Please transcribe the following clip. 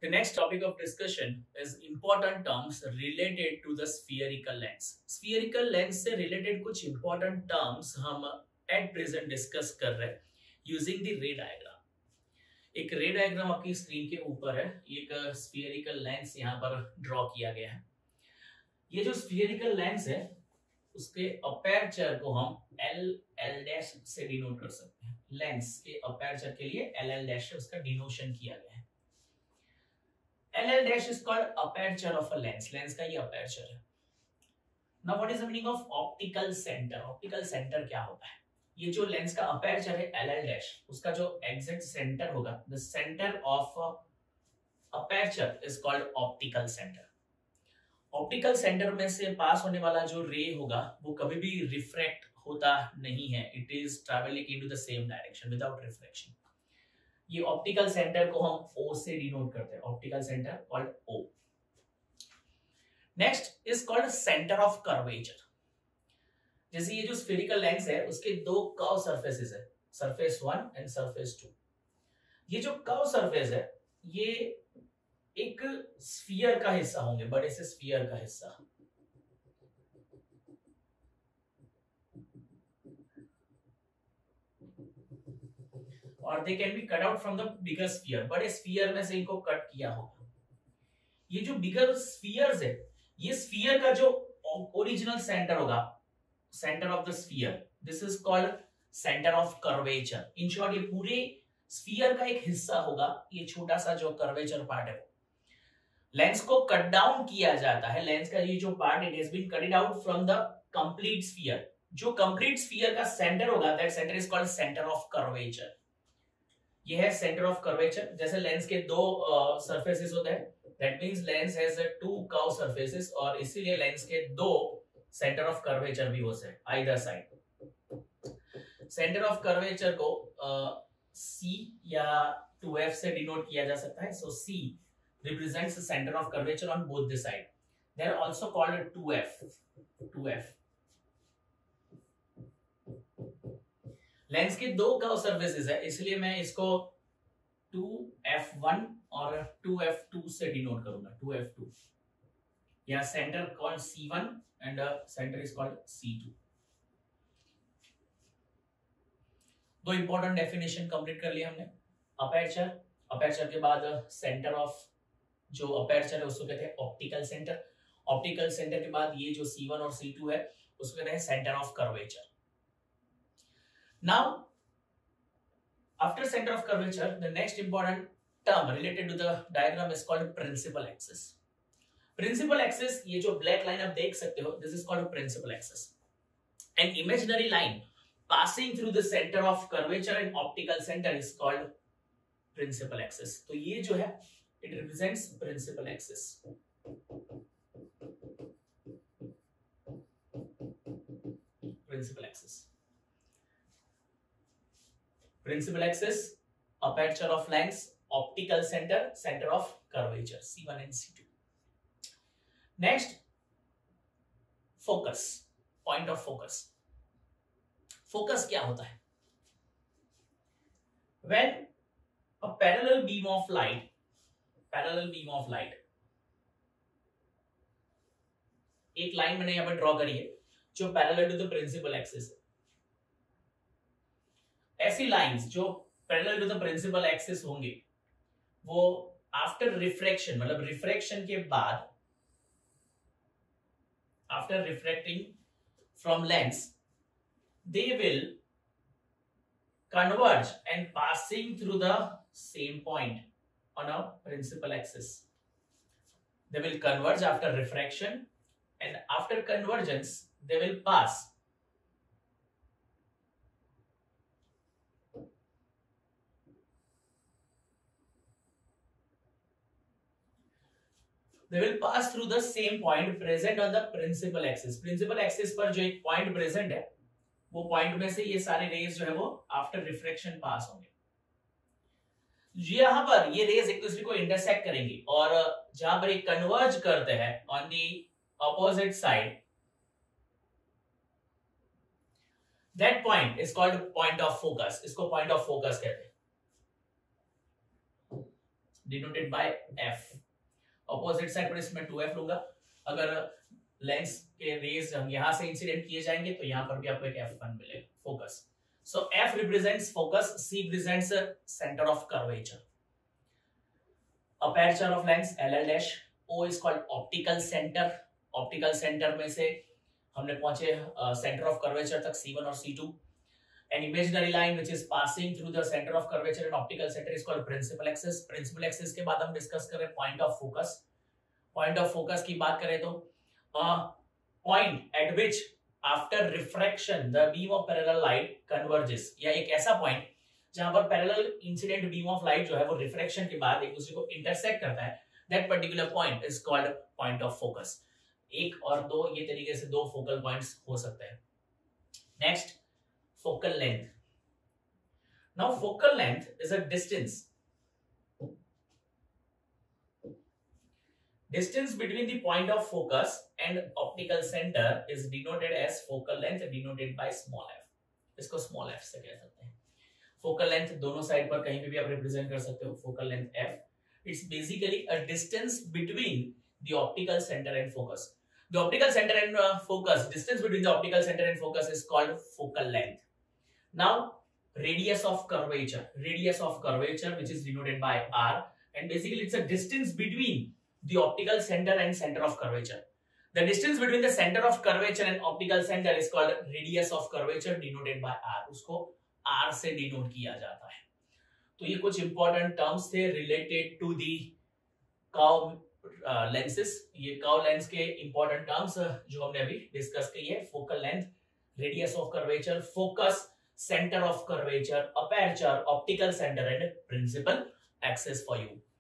The next topic of discussion is important terms related to the spherical lens. Spherical lens से related कुछ important terms हम at present discuss कर रहे हैं using the ray diagram. एक रे diagram आपकी स्क्रीन के ऊपर है, एक स्फीयरिकल लेंस यहाँ पर ड्रॉ किया गया है. ये जो स्फीयरिकल लेंस है उसके अपर्चर को हम एल एल डैश से डिनोट कर सकते हैं. लेंस के अपर्चर के लिए एल एल डैश से उसका डिनोशन किया गया है. L L dash is called aperture of a lens. Lens का ये अपर्चर है. Now what is the meaning of optical centre? Optical centre क्या होता है? ये जो लेंस का अपर्चर है एल एल डैश, उसका जो एग्जैक्ट सेंटर होगा, the centre of aperture is called optical centre. Optical centre में से पास होने वाला जो रे होगा वो कभी भी रिफ्रैक्ट होता नहीं है. It is travelling into the same direction without reflection. ये ऑप्टिकल सेंटर को हम O से डिनोट करते हैं. Optical centre called O. Next is called centre of curvature. जैसे ये जो स्फेरिकल लेंस है उसके दो कर्व सरफेसेस है, सरफेस 1 एंड सरफेस 2. ये जो कर्व सरफेस है ये एक स्फीयर का हिस्सा होंगे, बड़े से स्फीयर का हिस्सा. और they can be cut out from the bigger sphere. बड़े स्फीयर में से इनको कट किया होगा. ये जो बिगर स्फीयर्स है, ये स्फीयर का जो ओरिजिनल सेंटर होगा, centre of the sphere, this is called centre of curvature. In short ये पूरे स्फीयर का एक हिस्सा होगा. ये छोटा सा जो कर्वेचर पार्ट है, लेंस को कट डाउन किया जाता है. लेंस का ये जो part, it has been cutted out from the complete sphere. जो कंप्लीट स्फीयर का सेंटर होगा, that centre is called centre of curvature. ये है सेंटर ऑफ कर्वेचर. जैसे लेंस के दो सरफेसेस होते हैं, that means lens has two curve surfaces, और इसीलिए लेंस के दो सेंटर ऑफ कर्वेचर भी होते हैं either side. Centre of curvature को C या 2F से डिनोट किया जा सकता है. So C represents the center of curvature on both the side. They are also called 2F. 2F. Lens के दो कर्व सरफेसेस है, इसलिए मैं इसको 2F1 और 2F2 से डिनोट करूंगा. 2F2. या centre called C1 and centre is called C2. दो इंपॉर्टेंट डेफिनेशन कंप्लीट कर लिया हमने. अपर्चर, अपर्चर के बाद सेंटर ऑफ जो अपर्चर है उसको कहते हैं ऑप्टिकल सेंटर. ऑप्टिकल सेंटर के बाद ये जो C1 और C2 है उसको कहते हैं centre of curvature. Now after centre of curvature, the next important term related to the diagram is called principal axis. Principal axis, ये जो ब्लैक लाइन आप देख सकते हो, this is called principal axis. An imaginary line passing through the center of curvature and optical center is called principal axis. तो ये जो है it represents principal axis. Principal axis. Principal axis, aperture of lens, optical center, center of curvature, C1 and C2. Next, focus, point of focus. Focus क्या होता है? When a parallel beam of light, एक line मैंने यहां पर draw करी है जो parallel to the principal axis है. ऐसी लाइंस जो parallel to the principal axis होंगे वो आफ्टर रिफ्रैक्शन, मतलब रिफ्रैक्शन के बाद, after refracting from lens, they will converge and passing through the same point on a principal axis. They will converge after refraction, and after convergence they will pass through the same point present on the principal axis. Principal axis पर जो एक point present है, वो point में से ये सारे raise जो है वो आफ्टर रिफ्रैक्शन पास होंगे. यहां पर ये रेज एक दूसरे को इंटरसेक्ट करेंगी, और जहां पर ये कन्वर्ज करते हैं on the opposite side, that point is called point of focus. इसको पॉइंट ऑफ फोकस कहते हैं. Denoted by F. Opposite side पर इसमें 2f लूंगा। अगर लेंस के रेज हम यहां से इंसिडेंट किए जाएंगे तो यहां पर भी आपको एक f1 मिलेगा, focus. So f represents focus, c represents centre of curvature. Aperture of lens LL dash, o is called optical centre. Optical centre में से हमने पहुंचे सेंटर ऑफ कर्वेचर तक C1 और C2। An imaginary line which is passing through the center of curvature and optical center is called principal axis। principal axis के बाद हम discuss करें point of focus. Point of focus की बात करें तो point at which after refraction the beam of parallel light converges, या एक ऐसा पॉइंट जहां पर parallel incident beam of light जो है वो रिफ्रैक्शन के बाद एक दूसरे को इंटरसेक्ट करता है, that particular point is called point of focus. एक और दो ये तरीके से दो फोकल पॉइंट्स हो सकते हैं। Next, focal length. Now focal length is a distance between the point of focus and optical center is denoted as focal length, denoted by small f। इसको small f से कह सकते हैं। focal length दोनों side पर कहीं पे भी आप रिप्रेजेंट कर सकते हो, focal length f। It's basically a distance between the optical center and focus। The optical center and focus, distance between the optical center and focus is called focal length। Now radius of curvature which is denoted by r, and basically it's a distance between the optical center and center of curvature। The distance between the center of curvature and optical center is called radius of curvature, denoted by r। उसको r से denote किया जाता है। तो ये कुछ important terms थे related to the curve lenses. ये कर्व लेंस के इंपॉर्टेंट टर्म्स जो हमने अभी डिस्कस की है, focal length, radius of curvature, focus, center of curvature, aperture, optical center and principal axis for you।